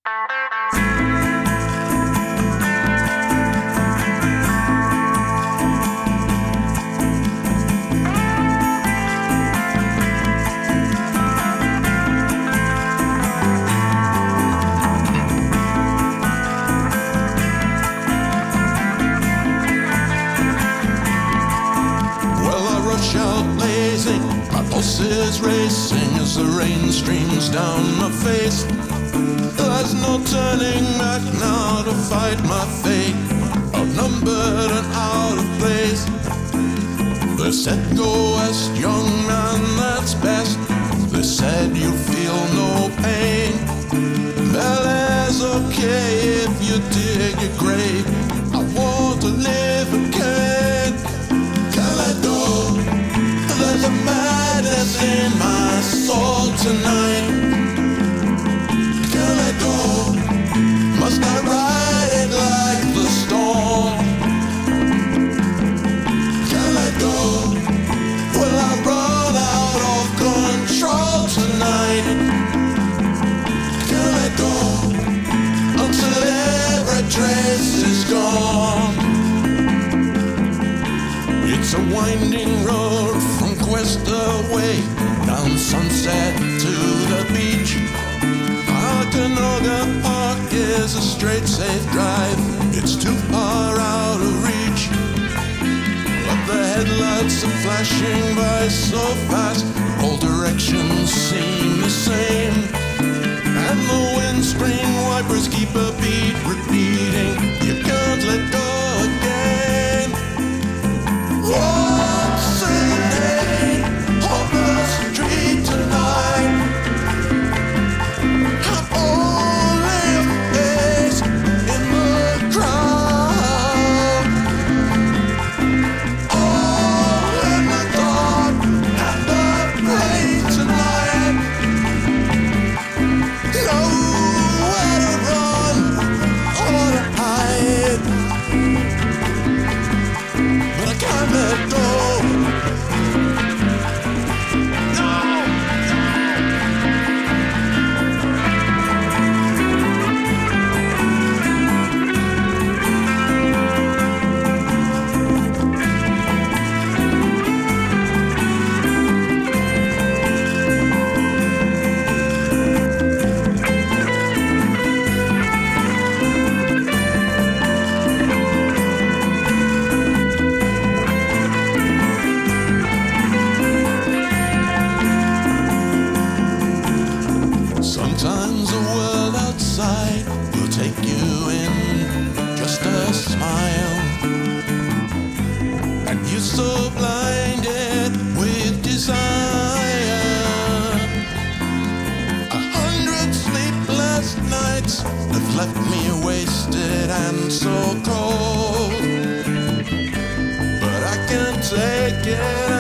My pulse is racing as the rain streams down my face. There's no turning back now to fight my fate. Outnumbered and out of place. They said go west, young man, that's best. They said you feel no pain. Well, it's okay if you dig a grave. I want to live again. Can I go? There's a madness in my soul tonight. Can I go? Must I ride it like the storm? Can I go? Will I run out of control tonight? Can I go? Until every trace is gone. It's a winding road from Quest away, down Sunset to the beach. Ocanoga Park is a straight, safe drive. It's too far out of reach. But the headlights are flashing by so fast, all directions seem the same. And the windscreen wipers keep a beat repeating. You can't let go again. What's the name of the street tonight? I'm only a face in the crowd. All in the dark and the rain tonight. Nowhere to run or to hide. But I can't let go. Sometimes the world outside will take you in just a smile. And you're so blinded with desire. 100 sleepless nights have left me wasted and so cold. But I can't take it